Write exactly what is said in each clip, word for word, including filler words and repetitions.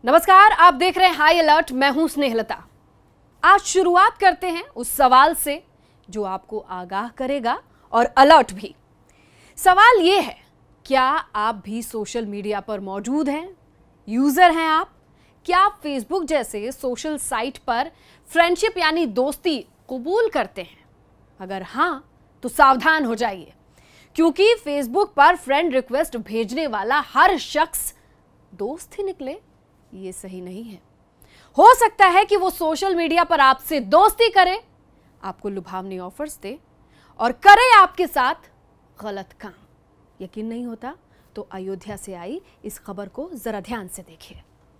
नमस्कार, आप देख रहे हैं हाई अलर्ट। मैं हूं स्नेहलता। आज शुरुआत करते हैं उस सवाल से जो आपको आगाह करेगा और अलर्ट भी। सवाल यह है, क्या आप भी सोशल मीडिया पर मौजूद हैं? यूजर हैं आप? क्या आप फेसबुक जैसे सोशल साइट पर फ्रेंडशिप यानी दोस्ती कबूल करते हैं? अगर हां तो सावधान हो जाइए, क्योंकि फेसबुक पर फ्रेंड रिक्वेस्ट भेजने वाला हर शख्स दोस्त ही निकले ये सही नहीं है। हो सकता है कि वो सोशल मीडिया पर आपसे दोस्ती करे, आपको लुभावनी ऑफर्स दे और करे आपके साथ गलत काम। यकीन नहीं होता तो अयोध्या से आई इस खबर को जरा ध्यान से देखिए।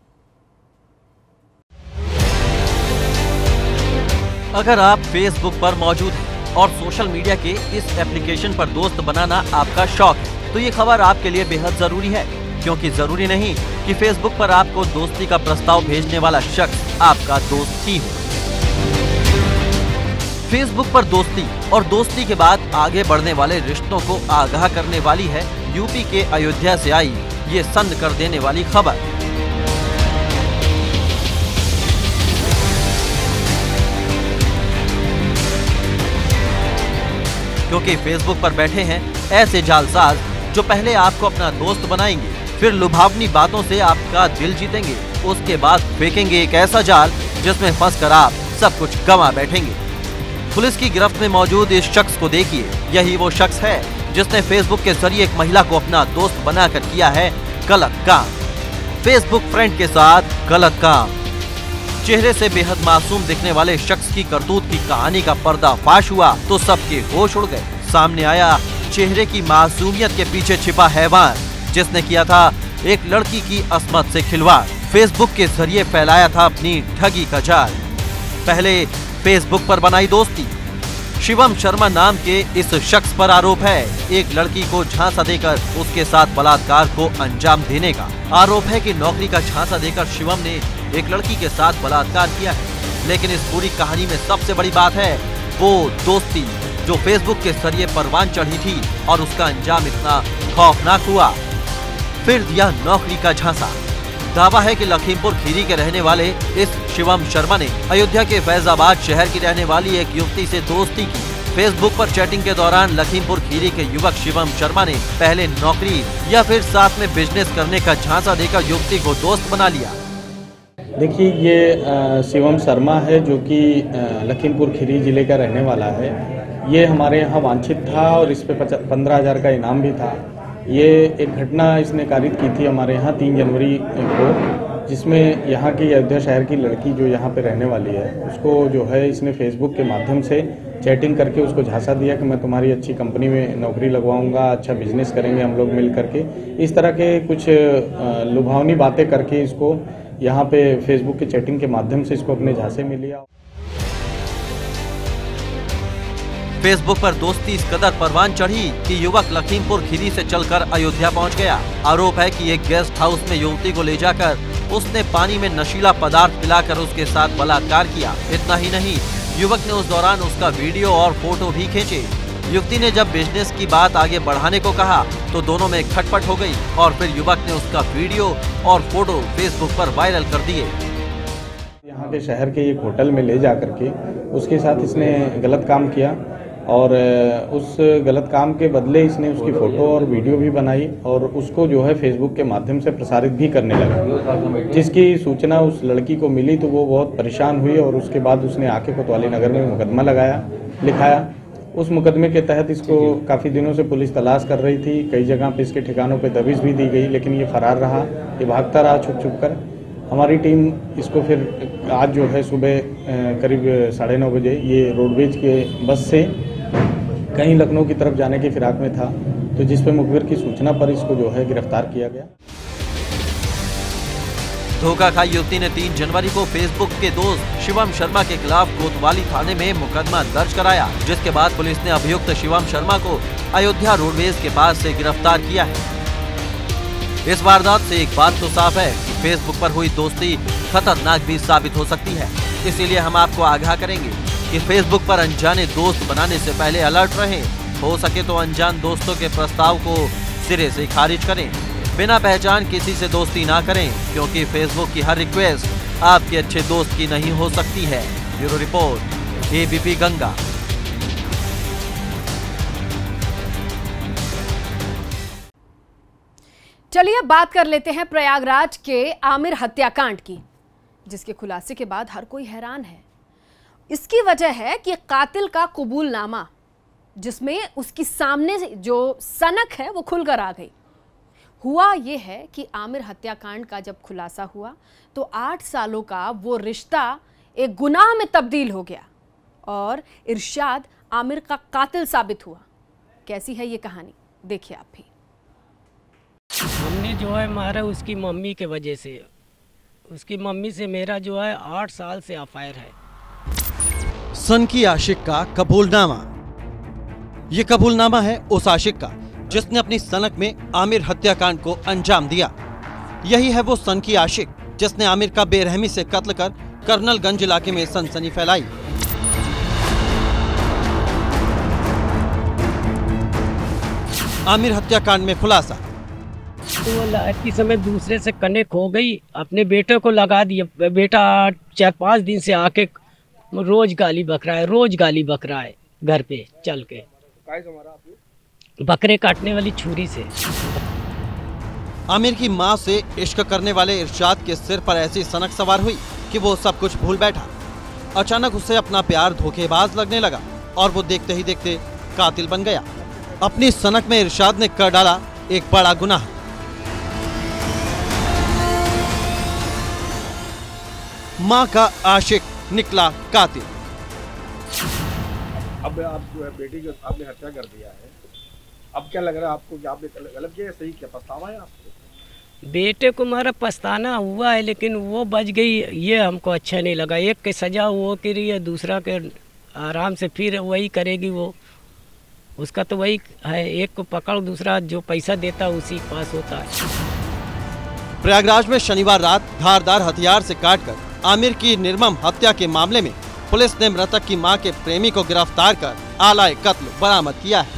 अगर आप फेसबुक पर मौजूद हैं और सोशल मीडिया के इस एप्लीकेशन पर दोस्त बनाना आपका शौक है, तो ये खबर आपके लिए बेहद जरूरी है, क्योंकि जरूरी नहीं कि फेसबुक पर आपको दोस्ती का प्रस्ताव भेजने वाला शख्स आपका दोस्त ही हो। फेसबुक पर दोस्ती और दोस्ती के बाद आगे बढ़ने वाले रिश्तों को आगाह करने वाली है यूपी के अयोध्या से आई ये सन्न कर देने वाली खबर। क्योंकि फेसबुक पर बैठे हैं ऐसे जालसाज जो पहले आपको अपना दोस्त बनाएंगे, फिर लुभावनी बातों से आपका दिल जीतेंगे, उसके बाद फेंकेंगे एक ऐसा जाल जिसमें फंसकर आप सब कुछ गंवा बैठेंगे। पुलिस की गिरफ्त में मौजूद इस शख्स को देखिए। यही वो शख्स है जिसने फेसबुक के जरिए एक महिला को अपना दोस्त बनाकर किया है गलत काम। फेसबुक फ्रेंड के साथ गलत काम। चेहरे से बेहद मासूम दिखने वाले शख्स की करतूत की कहानी का पर्दाफाश हुआ तो सबके होश उड़ गए। सामने आया चेहरे की मासूमियत के पीछे छिपा हैवान, जिसने किया था एक लड़की की अस्मत से खिलवाड़। फेसबुक के जरिए फैलाया था अपनी ठगी का जाल। पहले फेसबुक पर बनाई दोस्ती। शिवम शर्मा नाम के इस शख्स पर आरोप है एक लड़की को झांसा देकर उसके साथ बलात्कार को अंजाम देने का। आरोप है कि नौकरी का झांसा देकर शिवम ने एक लड़की के साथ बलात्कार किया है। लेकिन इस पूरी कहानी में सबसे बड़ी बात है वो दोस्ती जो फेसबुक के जरिए परवान चढ़ी थी और उसका अंजाम इतना खौफनाक हुआ। फिर दिया नौकरी का झांसा। दावा है कि लखीमपुर खीरी के रहने वाले इस शिवम शर्मा ने अयोध्या के फैजाबाद शहर की रहने वाली एक युवती से दोस्ती की। फेसबुक पर चैटिंग के दौरान लखीमपुर खीरी के युवक शिवम शर्मा ने पहले नौकरी या फिर साथ में बिजनेस करने का झांसा देकर युवती को दोस्त बना लिया। देखिए, ये शिवम शर्मा है जो कि लखीमपुर खीरी जिले का रहने वाला है। ये हमारे यहाँ वांछित था और इस पे पंद्रह हजार का इनाम भी था। ये एक घटना इसने कारित की थी हमारे यहाँ तीन जनवरी को, जिसमें यहाँ की अयोध्या शहर की लड़की जो यहाँ पे रहने वाली है उसको जो है इसने फेसबुक के माध्यम से चैटिंग करके उसको झांसा दिया कि मैं तुम्हारी अच्छी कंपनी में नौकरी लगवाऊंगा, अच्छा बिजनेस करेंगे हम लोग मिल करके। इस तरह के कुछ लुभावनी बातें करके इसको यहाँ पे फेसबुक के चैटिंग के माध्यम से इसको अपने झांसे में लिया। फेसबुक पर दोस्ती इस कदर परवान चढ़ी कि युवक लखीमपुर खीरी से चलकर अयोध्या पहुंच गया। आरोप है कि एक गेस्ट हाउस में युवती को ले जाकर उसने पानी में नशीला पदार्थ पिलाकर उसके साथ बलात्कार किया। इतना ही नहीं, युवक ने उस दौरान उसका वीडियो और फोटो भी खींचे। युवती ने जब बिजनेस की बात आगे बढ़ाने को कहा तो दोनों में खटपट हो गई और फिर युवक ने उसका वीडियो और फोटो फेसबुक पर वायरल कर दिए। यहाँ के शहर के एक होटल में ले जा करके उसके साथ इसने गलत काम किया और उस गलत काम के बदले इसने उसकी फ़ोटो और वीडियो भी बनाई और उसको जो है फेसबुक के माध्यम से प्रसारित भी करने लगा। जिसकी सूचना उस लड़की को मिली तो वो बहुत परेशान हुई और उसके बाद उसने आके कोतवाली नगर में मुकदमा लगाया लिखाया। उस मुकदमे के तहत इसको काफ़ी दिनों से पुलिस तलाश कर रही थी। कई जगह पे इसके ठिकानों पे दबिश भी दी गई, लेकिन ये फरार रहा, ये भागता रहा छुप छुप कर। हमारी टीम इसको फिर आज जो है सुबह करीब साढ़े नौ बजे ये रोडवेज के बस से कहीं लखनऊ की तरफ जाने की फिराक में था, तो जिस पे मुखबिर की सूचना पर इसको जो है गिरफ्तार किया गया। धोखा खाई युवती ने तीन जनवरी को फेसबुक के दोस्त शिवम शर्मा के खिलाफ कोतवाली थाने में मुकदमा दर्ज कराया, जिसके बाद पुलिस ने अभियुक्त शिवम शर्मा को अयोध्या रोडवेज के पास से गिरफ्तार किया है। इस वारदात से एक बात तो साफ है कि फेसबुक पर हुई दोस्ती खतरनाक भी साबित हो सकती है। इसीलिए हम आपको आगाह करेंगे कि फेसबुक पर अनजाने दोस्त बनाने से पहले अलर्ट रहें। हो सके तो अनजान दोस्तों के प्रस्ताव को सिरे से खारिज करें। बिना पहचान किसी से दोस्ती ना करें, क्योंकि फेसबुक की हर रिक्वेस्ट आपके अच्छे दोस्त की नहीं हो सकती है। Bureau report, ABP Ganga. चलिए बात कर लेते हैं प्रयागराज के आमिर हत्याकांड की, जिसके खुलासे के बाद हर कोई हैरान है। इसकी वजह है कि कातिल का कबूलनामा, जिसमें उसकी सामने जो सनक है वो खुलकर आ गई। हुआ ये है कि आमिर हत्याकांड का जब खुलासा हुआ तो आठ सालों का वो रिश्ता एक गुनाह में तब्दील हो गया और इरशाद आमिर का कातिल साबित हुआ। कैसी है ये कहानी, देखिए आप भी। हमने जो है मारा उसकी मम्मी के वजह से। उसकी मम्मी से मेरा जो है आठ साल से अफायर है। सन की आशिक का कबूलनामा। ये कबूलनामा है उस आशिक का जिसने अपनी सनक में आमिर हत्याकांड को अंजाम दिया। यही है वो सन की आशिक जिसने आमिर का बेरहमी से कत्ल कर कर्नलगंज इलाके में सनसनी फैलाई। आमिर हत्याकांड में खुलासा। तो वो लाइफ की समय दूसरे से कनेक्ट हो गई, अपने बेटे को लगा दिया। बेटा चार पाँच दिन से आके रोज गाली बक रहा है, रोज गाली बक रहा है घर पे चल के। बकरे काटने वाली छुरी से। आमिर की मां से इश्क करने वाले इरशाद के सिर पर ऐसी सनक सवार हुई कि वो सब कुछ भूल बैठा। अचानक उसे अपना प्यार धोखेबाज लगने लगा और वो देखते ही देखते कातिल बन गया। अपनी सनक में इरशाद ने कर डाला एक बड़ा गुनाह। मां का आशिक निकला कातिल। अब आप जो है बेटी की आपने हत्या कर दिया है, अब क्या लग रहा है आपको कि आपने गलत किया, सही किया, पछतावा है आपको? बेटे को मारा पछताना हुआ है, लेकिन वो बच गई, ये हमको अच्छा नहीं लगा। एक के सजा वो के रही है, दूसरा के आराम से फिर वही करेगी। वो उसका तो वही है, एक को पकड़ दूसरा जो पैसा देता उसी के पास होता है। प्रयागराज में शनिवार रात धारदार हथियार से काटकर आमिर की निर्मम हत्या के मामले में पुलिस ने मृतक की मां के प्रेमी को गिरफ्तार कर आलाए कत्ल बरामद किया है।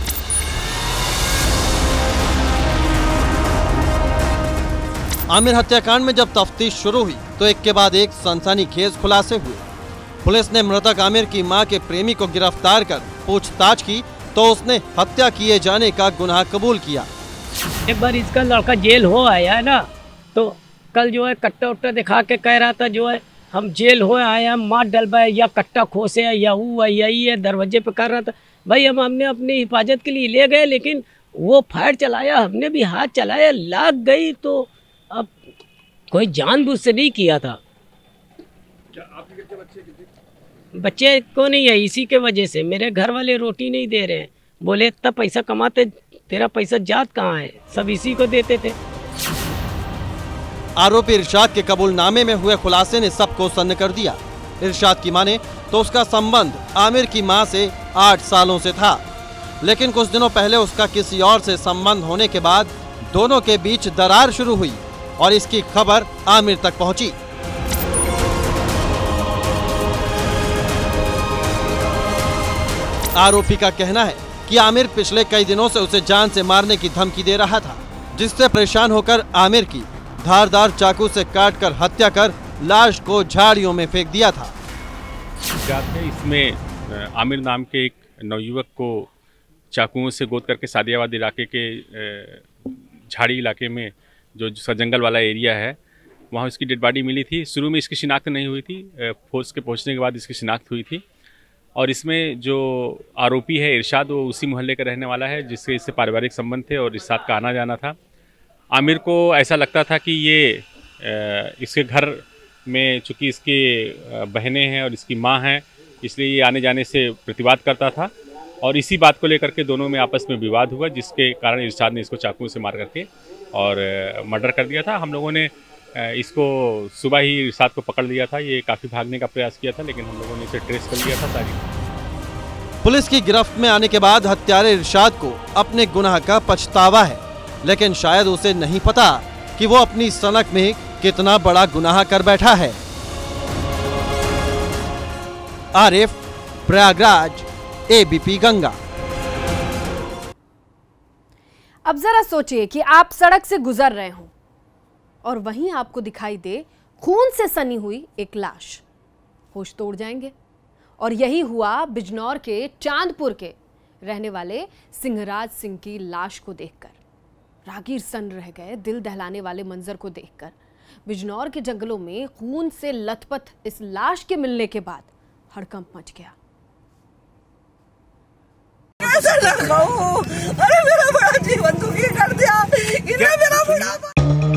आमिर हत्याकांड में जब तफ्तीश शुरू हुई तो एक के बाद एक सनसनीखेज खुलासे हुए। पुलिस ने मृतक आमिर की मां के प्रेमी को गिरफ्तार कर पूछताछ की तो उसने हत्या किए जाने का गुनाह कबूल किया। एक बार इसका लड़का जेल हो आया है ना, तो कल जो है कट्टा उट्टा दिखा के कह रहा था जो है हम जेल हो आए हैं, मार डलवाए या कट्टा खोसे है या वो है यही है, दरवाजे पे कर रहा था। भाई हम हमने अपनी हिफाजत के लिए ले गए, लेकिन वो फायर चलाया, हमने भी हाथ चलाया, लाग गई। तो अब कोई जानबूझ से नहीं किया था। क्या आपके कितने बच्चे कितने? बच्चे को नहीं है, इसी के वजह से मेरे घर वाले रोटी नहीं दे रहे हैं। बोले इतना पैसा कमाते, तेरा पैसा जात कहाँ है, सब इसी को देते थे। आरोपी इरशाद के कबूलनामे में हुए खुलासे ने सबको सन्न कर दिया। इरशाद की माने तो उसका संबंध आमिर की मां से आठ सालों से था, लेकिन कुछ दिनों पहले उसका किसी और से संबंध होने के बाद दोनों के बीच दरार शुरू हुई और इसकी खबर आमिर तक पहुंची। आरोपी का कहना है कि आमिर पिछले कई दिनों से उसे जान से मारने की धमकी दे रहा था, जिससे परेशान होकर आमिर की धारदार चाकू से काटकर हत्या कर लाश को झाड़ियों में फेंक दिया था। इसमें आमिर नाम के एक नवयुवक को चाकुओं से गोद करके सादियाबाद इलाके के झाड़ी इलाके में जो जंगल वाला एरिया है वहाँ उसकी डेड बॉडी मिली थी। शुरू में इसकी शिनाख्त नहीं हुई थी, फोर्स के पहुँचने के बाद इसकी शिनाख्त हुई थी। और इसमें जो आरोपी है इरशाद, वो उसी मोहल्ले का रहने वाला है जिससे इससे पारिवारिक संबंध थे और इरशाद का आना जाना था। आमिर को ऐसा लगता था कि ये इसके घर में चूँकि इसकी बहनें हैं और इसकी माँ हैं, इसलिए ये आने जाने से प्रतिवाद करता था और इसी बात को लेकर के दोनों में आपस में विवाद हुआ, जिसके कारण इरशाद ने इसको चाकू से मार करके और मर्डर कर दिया था। हम लोगों ने इसको सुबह ही इरशाद को पकड़ लिया था। ये काफ़ी भागने का प्रयास किया था, लेकिन हम लोगों ने इसे ट्रेस कर लिया था सारी। पुलिस की गिरफ्त में आने के बाद हत्यारे इरशाद को अपने गुनाह का पछतावा है, लेकिन शायद उसे नहीं पता कि वो अपनी सनक में कितना बड़ा गुनाह कर बैठा है। आरिफ, प्रयागराज, एबीपी गंगा। अब जरा सोचिए कि आप सड़क से गुजर रहे हों और वहीं आपको दिखाई दे खून से सनी हुई एक लाश, होश तोड़ जाएंगे। और यही हुआ बिजनौर के चांदपुर के रहने वाले सिंहराज सिंह की लाश को देखकर। रागीर सन रह गए दिल दहलाने वाले मंजर को देखकर। बिजनौर के जंगलों में खून से लथपथ इस लाश के मिलने के बाद हड़कंप मच गया। कैसा लड़का हूँ? अरे मेरा बड़ा जीवन दुखी कर दिया, इन्हें मेरा बुढ़ापा।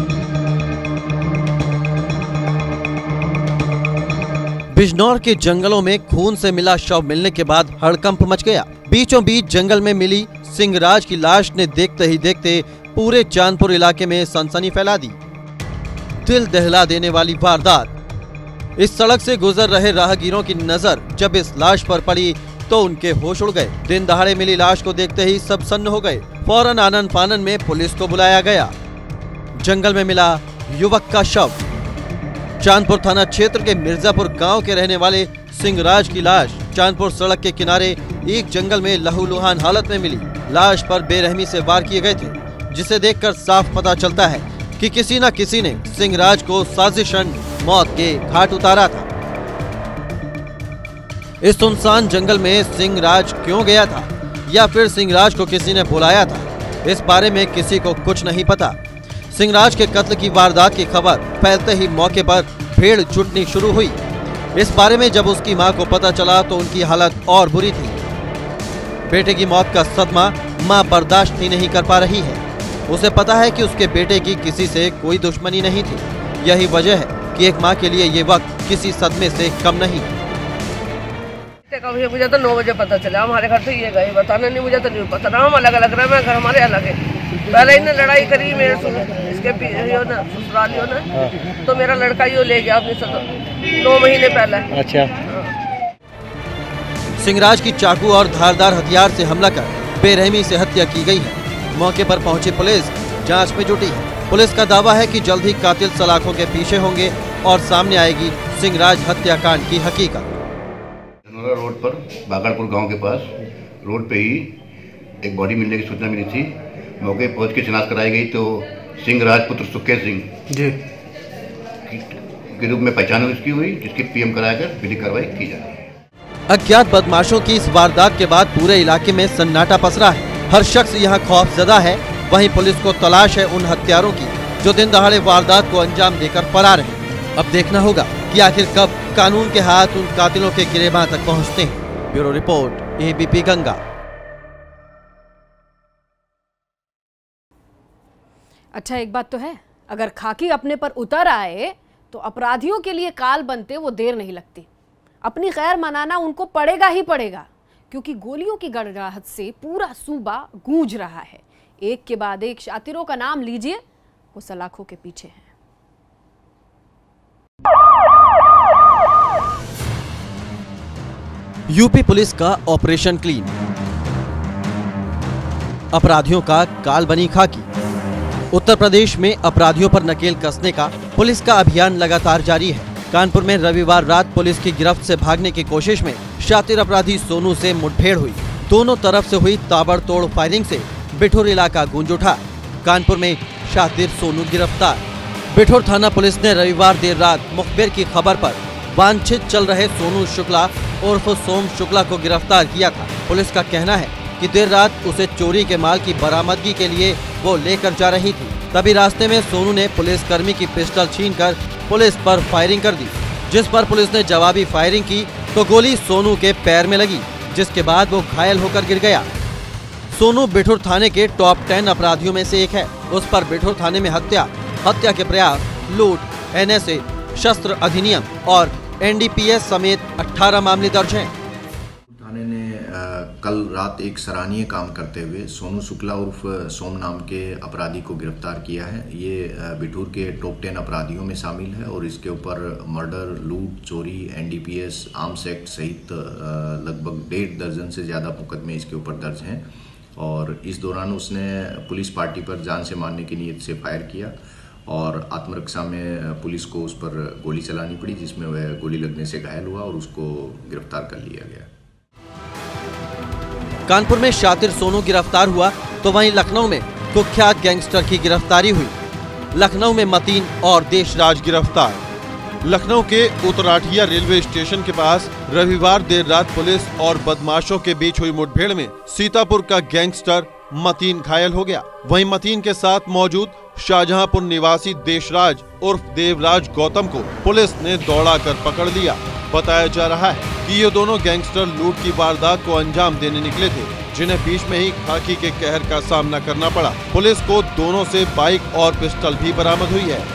बिजनौर के जंगलों में खून से मिला शव मिलने के बाद हड़कंप मच गया। बीचों बीच जंगल में मिली सिंहराज की लाश ने देखते ही देखते पूरे चांदपुर इलाके में सनसनी फैला दी। दिल दहला देने वाली वारदात। इस सड़क से गुजर रहे राहगीरों की नजर जब इस लाश पर पड़ी तो उनके होश उड़ गए। दिन दहाड़े मिली लाश को देखते ही सब सन्न हो गए। फौरन आनन फानन में पुलिस को बुलाया गया। जंगल में मिला युवक का शव। चांदपुर थाना क्षेत्र के मिर्जापुर गांव के रहने वाले सिंहराज की लाश चांदपुर सड़क के किनारे एक जंगल में लहूलुहान हालत में मिली। लाश पर बेरहमी से वार किए गए थे, जिसे देखकर साफ पता चलता है कि किसी न किसी ने सिंहराज को साजिशन मौत के घाट उतारा था। इस सुनसान जंगल में सिंहराज क्यों गया था या फिर सिंहराज को किसी ने बुलाया था, इस बारे में किसी को कुछ नहीं पता। सिंहराज के कत्ल की वारदात की खबर फैलते ही मौके पर भीड़ जुटनी शुरू हुई। इस बारे में जब उसकी मां को पता चला तो उनकी हालत और बुरी थी। बेटे की मौत का सदमा मां बर्दाश्त ही नहीं कर पा रही है। उसे पता है कि उसके बेटे की किसी से कोई दुश्मनी नहीं थी। यही वजह है कि एक मां के लिए ये वक्त किसी सदमे से कम नहीं। कभी मुझे तो नौ बजे पता चला, हमारे घर से ये गए, बताना नहीं, मुझे तो नहीं पता था। हम अलग अलग रहे, मैं घर हमारे अलग है। पहले इन्हें लड़ाई करी मेरे इसके यो ना ससुराल यो ना, तो मेरा लड़का यो ले गया अपने नौ महीने पहले। अच्छा। सिंहराज की चाकू और धारदार हथियार से हमला कर बेरहमी से हत्या की गई है। मौके पर पहुंची पुलिस जांच में जुटी है। पुलिस का दावा है कि जल्द ही कातिल सलाखों के पीछे होंगे और सामने आएगी सिंहराज हत्याकांड की हकीकत। रोड पर बागड़पुर गांव के पास रोड पे ही एक बॉडी मिलने की सूचना मिली थी। मौके पहुंच के शिनाख्त कराई गई तो सिंहराज पुत्र सुखे सिंह जी के रूप में पहचान उसकी हुई, जिसकी पीएम कराकर विधिक कार्रवाई की जा रही है। अज्ञात बदमाशों की इस वारदात के बाद पूरे इलाके में सन्नाटा पसरा है। हर शख्स यहाँ खौफजदा है। वहीं पुलिस को तलाश है उन हत्यारों की जो दिन दहाड़े वारदात को अंजाम देकर फरार हैं। अब देखना होगा कि आखिर कब कानून के हाथ उन कातिलों के गिरेबां तक पहुंचते हैं। Bureau report, ABP Ganga. अच्छा, एक बात तो है, अगर खाकी अपने पर उतर आए तो अपराधियों के लिए काल बनते वो देर नहीं लगती। अपनी खैर मनाना उनको पड़ेगा ही पड़ेगा, क्योंकि गोलियों की गड़गड़ाहट से पूरा सूबा गूंज रहा है। एक के बाद एक शातिरों का नाम लीजिए, वो सलाखों के पीछे हैं। यूपी पुलिस का ऑपरेशन क्लीन, अपराधियों का काल बनी खाकी। उत्तर प्रदेश में अपराधियों पर नकेल कसने का पुलिस का अभियान लगातार जारी है। कानपुर में रविवार रात पुलिस की गिरफ्त से भागने की कोशिश में शातिर अपराधी सोनू से मुठभेड़ हुई। दोनों तरफ से हुई ताबड़तोड़ फायरिंग से बिठूर इलाका गूंज उठा। कानपुर में शातिर सोनू गिरफ्तार। बिठूर थाना पुलिस ने रविवार देर रात मुखबिर की खबर पर वांछित चल रहे सोनू शुक्ला उर्फ सोम शुक्ला को गिरफ्तार किया था। पुलिस का कहना है कि देर रात उसे चोरी के माल की बरामदगी के लिए वो लेकर जा रही थी। तभी रास्ते में सोनू ने पुलिसकर्मी की पिस्टल छीनकर पुलिस पर फायरिंग कर दी, जिस पर पुलिस ने जवाबी फायरिंग की तो गोली सोनू के पैर में लगी, जिसके बाद वो घायल होकर गिर गया। सोनू बिठूर थाने के टॉप टेन अपराधियों में से एक है। उस पर बिठूर थाने में हत्या, हत्या के प्रयास, लूट, एनएसए, शस्त्र अधिनियम और एनडीपीएस समेत अठारह मामले दर्ज हैं। थाने ने आ, कल रात एक सराहनीय काम करते हुए सोनू शुक्ला उर्फ सोम नाम के अपराधी को गिरफ्तार किया है। ये बिठूर के टॉप टेन अपराधियों में शामिल है और इसके ऊपर मर्डर, लूट, चोरी, एनडीपीएस, आर्म्स एक्ट सहित लगभग डेढ़ दर्जन से ज़्यादा मुकदमे इसके ऊपर दर्ज हैं। और इस दौरान उसने पुलिस पार्टी पर जान से मारने की नीयत से फायर किया और आत्मरक्षा में पुलिस को उस पर गोली चलानी पड़ी, जिसमें वह गोली लगने से घायल हुआ और उसको गिरफ्तार कर लिया गया। कानपुर में शातिर सोनू गिरफ्तार हुआ तो वहीं लखनऊ में कुख्यात गैंगस्टर की गिरफ्तारी हुई। लखनऊ में मतीन और देशराज गिरफ्तार। लखनऊ के उतराठिया रेलवे स्टेशन के पास रविवार देर रात पुलिस और बदमाशों के बीच हुई मुठभेड़ में सीतापुर का गैंगस्टर मतीन घायल हो गया। वहीं मतीन के साथ मौजूद शाहजहांपुर निवासी देशराज उर्फ देवराज गौतम को पुलिस ने दौड़ा कर पकड़ लिया। बताया जा रहा है कि ये दोनों गैंगस्टर लूट की वारदात को अंजाम देने निकले थे, जिन्हें बीच में ही खाकी के कहर का सामना करना पड़ा। पुलिस को दोनों से बाइक और पिस्टल भी बरामद हुई है।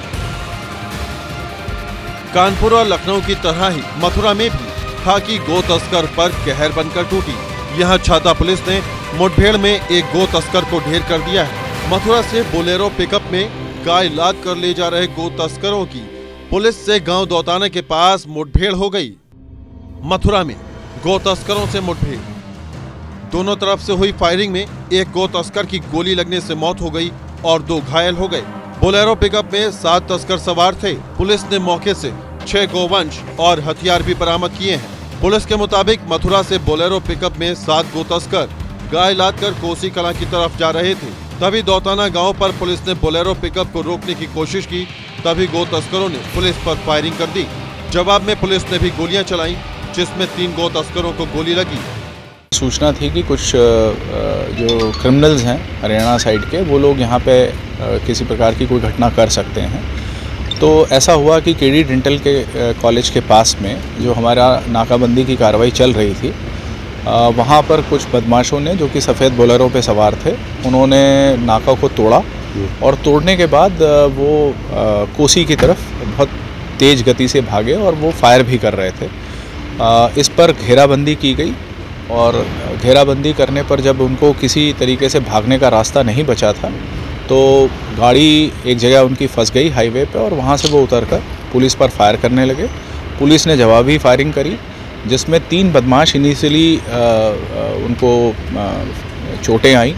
कानपुर और लखनऊ की तरह ही मथुरा में भी खाकी गो तस्कर पर कहर बनकर टूटी। यहाँ छाता पुलिस ने मुठभेड़ में एक गो तस्कर को ढेर कर दिया है। मथुरा से बोलेरो पिकअप में गाय लाद कर ले जा रहे गो तस्करों की पुलिस से गांव दौताने के पास मुठभेड़ हो गई। मथुरा में गो तस्करों से मुठभेड़, दोनों तरफ से हुई फायरिंग में एक गो तस्कर की गोली लगने से मौत हो गई और दो घायल हो गए। बोलेरो पिकअप में सात तस्कर सवार थे। पुलिस ने मौके से छह गोवंश और हथियार भी बरामद किए हैं। पुलिस के मुताबिक मथुरा से बोलेरो पिकअप में सात गो तस्कर गाय लाद कर कोसी कलां की तरफ जा रहे थे। तभी दौताना गांव पर पुलिस ने बोलेरो पिकअप को रोकने की कोशिश की। तभी गो तस्करों ने पुलिस पर फायरिंग कर दी। जवाब में पुलिस ने भी गोलियां चलाई, जिसमें तीन गो तस्करों को गोली लगी। सूचना थी कि कुछ जो क्रिमिनल्स हैं हरियाणा साइड के, वो लोग यहाँ पे किसी प्रकार की कोई घटना कर सकते हैं। तो ऐसा हुआ कि केडी डेंटल के कॉलेज के पास में जो हमारा नाकाबंदी की कार्रवाई चल रही थी, वहाँ पर कुछ बदमाशों ने, जो कि सफ़ेद बोलेरो पे सवार थे, उन्होंने नाका को तोड़ा और तोड़ने के बाद वो कोसी की तरफ बहुत तेज़ गति से भागे और वो फायर भी कर रहे थे। इस पर घेराबंदी की गई और घेराबंदी करने पर जब उनको किसी तरीके से भागने का रास्ता नहीं बचा था, तो गाड़ी एक जगह उनकी फंस गई हाईवे पे और वहाँ से वो उतरकर पुलिस पर फायर करने लगे। पुलिस ने जवाबी फायरिंग करी, जिसमें तीन बदमाश इनिशियली उनको चोटें आईं।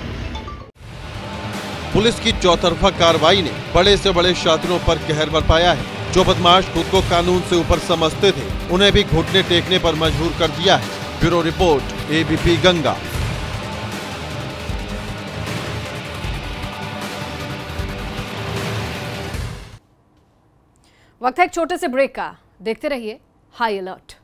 पुलिस की चौतरफा कार्रवाई ने बड़े से बड़े शातिरों पर कहर बरपाया है। जो बदमाश खुद को कानून से ऊपर समझते थे, उन्हें भी घुटने टेकने पर मजबूर कर दिया है। Bureau report, ABP Ganga. वक्त है एक छोटे से ब्रेक का। देखते रहिए हाई अलर्ट।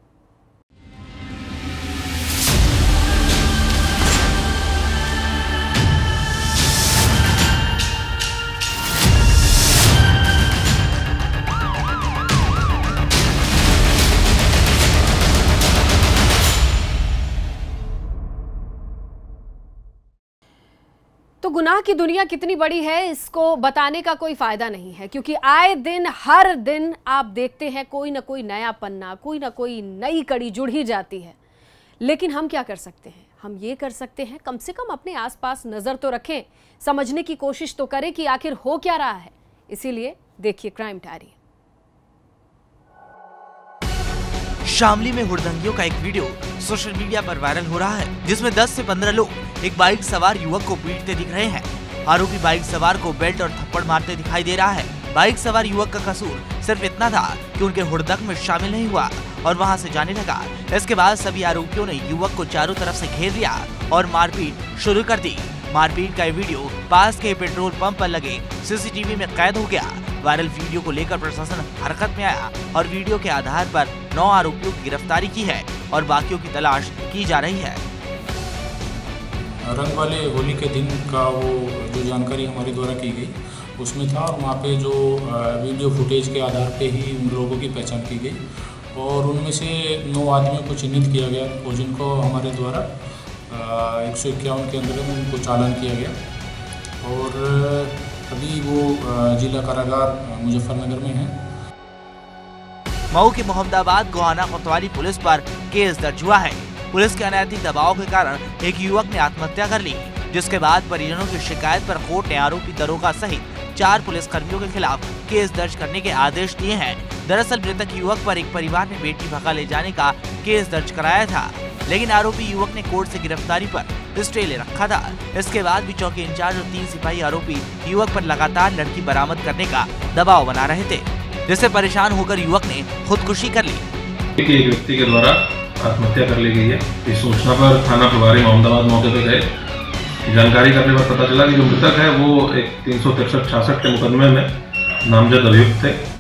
तो गुनाह की दुनिया कितनी बड़ी है, इसको बताने का कोई फायदा नहीं है, क्योंकि आए दिन हर दिन आप देखते हैं कोई ना कोई नया पन्ना, कोई ना कोई नई कड़ी जुड़ ही जाती है। लेकिन हम क्या कर सकते हैं? हम ये कर सकते हैं, कम से कम अपने आसपास नज़र तो रखें, समझने की कोशिश तो करें कि आखिर हो क्या रहा है। इसीलिए देखिए क्राइम डायरी। शामली में हुड़दंगियों का एक वीडियो सोशल मीडिया पर वायरल हो रहा है, जिसमें दस से पंद्रह लोग एक बाइक सवार युवक को पीटते दिख रहे हैं। आरोपी बाइक सवार को बेल्ट और थप्पड़ मारते दिखाई दे रहा है। बाइक सवार युवक का कसूर सिर्फ इतना था कि उनके हुड़दंग में शामिल नहीं हुआ और वहां से जाने लगा। इसके बाद सभी आरोपियों ने युवक को चारों तरफ से घेर लिया और मारपीट शुरू कर दी। मारपीट का ये वीडियो पास के पेट्रोल पंप पर लगे सीसीटीवी में कैद हो गया। वायरल वीडियो को लेकर प्रशासन हरकत में आया और वीडियो के आधार पर नौ आरोपियों की गिरफ्तारी की है और बाकियों की तलाश की जा रही है। रंग वाले होली के दिन का वो जो जानकारी हमारे द्वारा की गई उसमें था, वहाँ पे जो वीडियो फुटेज के आधार पे ही उन लोगों की पहचान की गई और उनमें से नौ आदमियों को चिन्हित किया गया और जिनको हमारे द्वारा एक सौ इक्यावन के अंदर में उनको चालान किया गया और अभी वो जिला कारागार मुजफ्फरनगर में है। मऊ के मोहम्मदाबाद गोहाना कोतवाली पुलिस पर केस दर्ज हुआ है। पुलिस के अनैतिक दबाव के कारण एक युवक ने आत्महत्या कर ली, जिसके बाद परिजनों की शिकायत पर कोर्ट ने आरोपी दरोगा सहित चार पुलिस कर्मियों के खिलाफ केस दर्ज करने के आदेश दिए हैं। दरअसल मृतक युवक पर एक परिवार ने बेटी भगा ले जाने का केस दर्ज कराया था, लेकिन आरोपी युवक ने कोर्ट से गिरफ्तारी पर स्टे ले रखा था। इसके बाद भी चौकी इंचार्ज और तीन सिपाही आरोपी युवक पर लगातार लड़की बरामद करने का दबाव बना रहे थे, जिससे परेशान होकर युवक ने खुदकुशी कर ली। एक व्यक्ति के द्वारा आत्महत्या कर ली गई है। इस सूचना पर थाना प्रभारी मोहम्मदाबाद मौके पर गए जानकारी करने पर पता चला कि जो मृतक है वो एक तीन सौ तिरसठ छियासठ के मुकदमे में नामजद अभियुक्त थे।